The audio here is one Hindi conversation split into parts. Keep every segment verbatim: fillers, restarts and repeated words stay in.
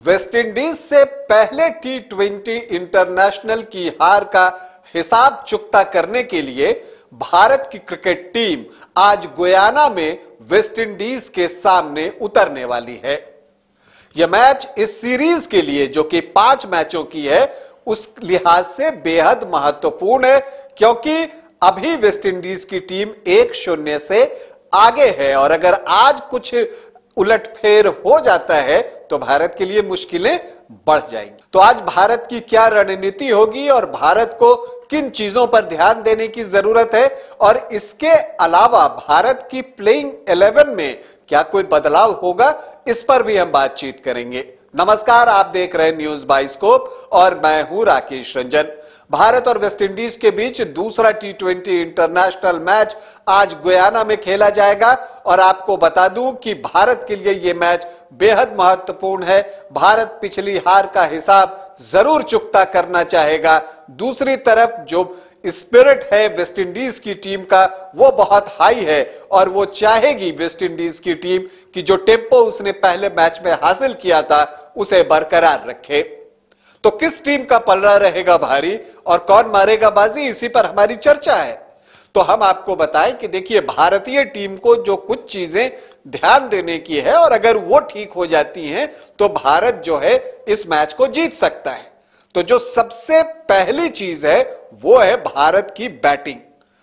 वेस्टइंडीज से पहले टी ट्वेंटी इंटरनेशनल की हार का हिसाब चुकता करने के लिए भारत की क्रिकेट टीम आज गुयाना में वेस्टइंडीज के सामने उतरने वाली है। यह मैच इस सीरीज के लिए, जो कि पांच मैचों की है, उस लिहाज से बेहद महत्वपूर्ण है, क्योंकि अभी वेस्टइंडीज की टीम एक शून्य से आगे है और अगर आज कुछ उलटफेर हो जाता है तो भारत के लिए मुश्किलें बढ़ जाएंगी। तो आज भारत की क्या रणनीति होगी और भारत को किन चीजों पर ध्यान देने की जरूरत है और इसके अलावा भारत की प्लेइंग इलेवन में क्या कोई बदलाव होगा, इस पर भी हम बातचीत करेंगे। नमस्कार, आप देख रहे हैं न्यूज बाइस्कोप और मैं हूं राकेश रंजन। भारत और वेस्टइंडीज के बीच दूसरा टी ट्वेंटी इंटरनेशनल मैच आज गुयाना में खेला जाएगा और आपको बता दूं कि भारत के लिए यह मैच बेहद महत्वपूर्ण है। भारत पिछली हार का हिसाब जरूर चुकता करना चाहेगा। दूसरी तरफ जो स्पिरिट है वेस्टइंडीज की टीम का, वो बहुत हाई है और वो चाहेगी वेस्टइंडीज की टीम कि जो टेम्पो उसने पहले मैच में हासिल किया था उसे बरकरार रखे। तो किस टीम का पलड़ा रहेगा भारी और कौन मारेगा बाजी, इसी पर हमारी चर्चा है। तो हम आपको बताएं कि देखिए, भारतीय टीम को जो कुछ चीजें ध्यान देने की है और अगर वो ठीक हो जाती हैं तो भारत जो है इस मैच को जीत सकता है। तो जो सबसे पहली चीज है वो है भारत की बैटिंग।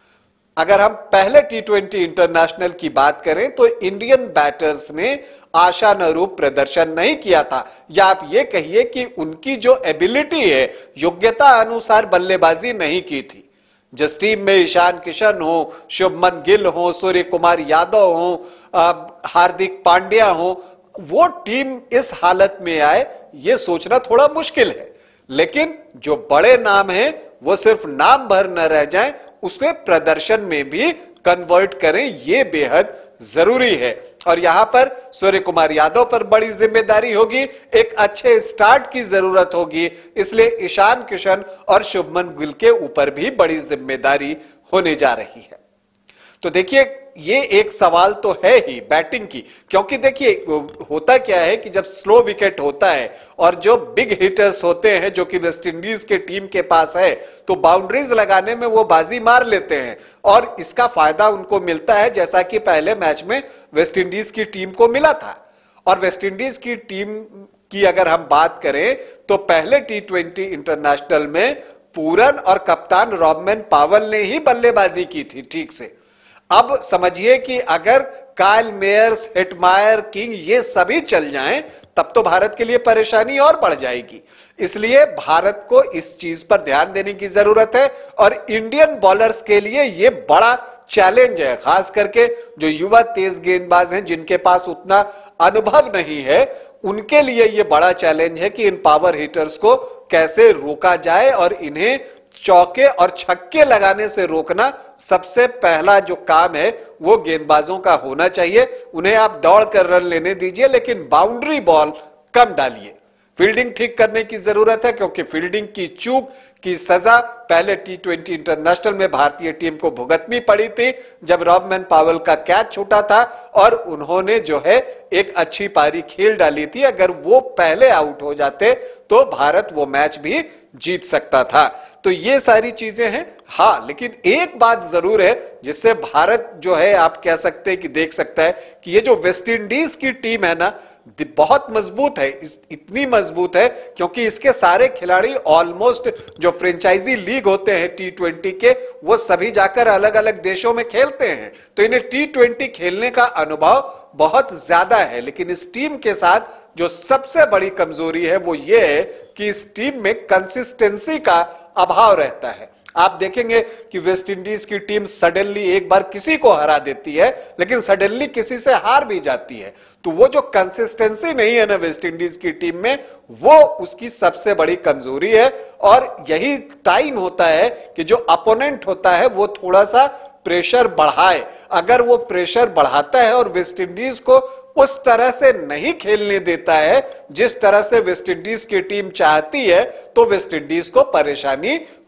अगर हम पहले टी ट्वेंटी इंटरनेशनल की बात करें तो इंडियन बैटर्स ने आशानुरूप प्रदर्शन नहीं किया था, या आप ये कहिए कि उनकी जो एबिलिटी है, योग्यता अनुसार बल्लेबाजी नहीं की थी। जिस टीम में ईशान किशन हो, शुभमन गिल हो, सूर्य कुमार यादव हो, हार्दिक पांड्या हो, वो टीम इस हालत में आए ये सोचना थोड़ा मुश्किल है। लेकिन जो बड़े नाम हैं वो सिर्फ नाम भर न रह जाएं, उसके प्रदर्शन में भी कन्वर्ट करें, ये बेहद जरूरी है। और यहां पर सूर्य कुमार यादव पर बड़ी जिम्मेदारी होगी, एक अच्छे स्टार्ट की जरूरत होगी, इसलिए ईशान किशन और शुभमन गिल के ऊपर भी बड़ी जिम्मेदारी होने जा रही है। तो देखिए, ये एक सवाल तो है ही बैटिंग की, क्योंकि देखिए होता क्या है कि जब स्लो विकेट होता है और जो बिग हिटर्स होते हैं जो कि वेस्टइंडीज के टीम के पास है, तो बाउंड्रीज लगाने में वो बाजी मार लेते हैं और इसका फायदा उनको मिलता है, जैसा कि पहले मैच में वेस्टइंडीज की टीम को मिला था। और वेस्टइंडीज की टीम की अगर हम बात करें तो पहले टी ट्वेंटी इंटरनेशनल में पूरन और कप्तान रॉबमैन पावेल ने ही बल्लेबाजी की थी ठीक से। अब समझिए कि अगर काइल मेयर्स, हेटमायर, किंग ये सभी चल जाएं तब तो भारत के लिए परेशानी और बढ़ जाएगी। इसलिए भारत को इस चीज पर ध्यान देने की जरूरत है और इंडियन बॉलर्स के लिए यह बड़ा चैलेंज है, खास करके जो युवा तेज गेंदबाज हैं जिनके पास उतना अनुभव नहीं है, उनके लिए यह बड़ा चैलेंज है कि इन पावर हिटर्स को कैसे रोका जाए और इन्हें चौके और छक्के लगाने से रोकना सबसे पहला जो काम है वो गेंदबाजों का होना चाहिए। उन्हें आप दौड़ कर रन लेने दीजिए, लेकिन बाउंड्री बॉल कम डालिए। फील्डिंग ठीक करने की जरूरत है, क्योंकि फील्डिंग की चूक की सजा पहले टी ट्वेंटी इंटरनेशनल में भारतीय टीम को भुगतनी पड़ी थी, जब रॉबमैन पावेल का कैच छूटा था और उन्होंने जो है एक अच्छी पारी खेल डाली थी। अगर वो पहले आउट हो जाते तो भारत वो मैच भी जीत सकता था। तो ये सारी चीजें हैं। हाँ, लेकिन एक बात जरूर है जिससे भारत जो है आप कह सकते हैं कि देख सकता है कि ये जो वेस्टइंडीज की टीम है ना, बहुत मजबूत है। इस, इतनी मजबूत है क्योंकि इसके सारे खिलाड़ी ऑलमोस्ट जो फ्रेंचाइजी लीग होते हैं टी ट्वेंटी के, वो सभी जाकर अलग अलग देशों में खेलते हैं, तो इन्हें टी ट्वेंटी खेलने का अनुभव बहुत ज्यादा है। लेकिन इस टीम के साथ जो सबसे बड़ी कमजोरी है वो ये है कि इस टीम में कंसिस्टेंसी का अभाव रहता है। आप देखेंगे कि वेस्टइंडीज की टीम सडनली एक बार किसी को हरा देती है, लेकिन सडनली किसी से हार भी जाती है। तो वो जो कंसिस्टेंसी नहीं है ना वेस्टइंडीज की टीम में, वो उसकी सबसे बड़ी कमजोरी है। और यही टाइम होता है कि जो अपोनेंट होता है वो थोड़ा सा प्रेशर बढ़ाए। अगर वो प्रेशर बढ़ाता है और वेस्टइंडीज को उस तरह से नहीं खेलने देता है जिस तरह से वेस्टइंडीज की टीम चाहती है, तो वेस्टइंडीज को परेशानी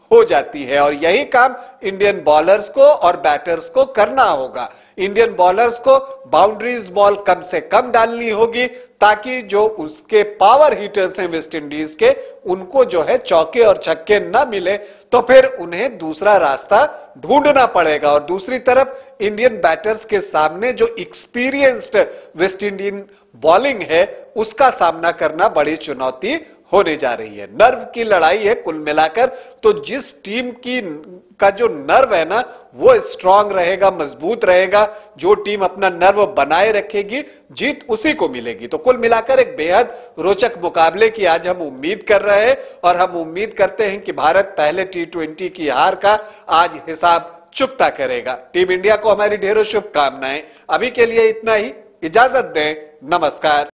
हो जाती है और यही काम इंडियन बॉलर्स को और बैटर्स को करना होगा। इंडियन बॉलर्स को बाउंड्रीज बॉल कम से कम डालनी होगी ताकि जो उसके पावर हिटर्स हैं वेस्ट इंडीज के, उनको जो है चौके और छक्के ना मिले, तो फिर उन्हें दूसरा रास्ता ढूंढना पड़ेगा। और दूसरी तरफ इंडियन बैटर्स के सामने जो एक्सपीरियंस्ड वेस्ट इंडियन बॉलिंग है उसका सामना करना बड़ी चुनौती होने जा रही है। नर्व की लड़ाई है कुल मिलाकर, तो जिस टीम की का जो नर्व है ना वो स्ट्रांग रहेगा, मजबूत रहेगा, जो टीम अपना नर्व बनाए रखेगी जीत उसी को मिलेगी। तो कुल मिलाकर एक बेहद रोचक मुकाबले की आज हम उम्मीद कर रहे हैं और हम उम्मीद करते हैं कि भारत पहले टी ट्वेंटी की हार का आज हिसाब चुकता करेगा। टीम इंडिया को हमारी ढेरों शुभकामनाएं। अभी के लिए इतना ही, इजाजत दें, नमस्कार।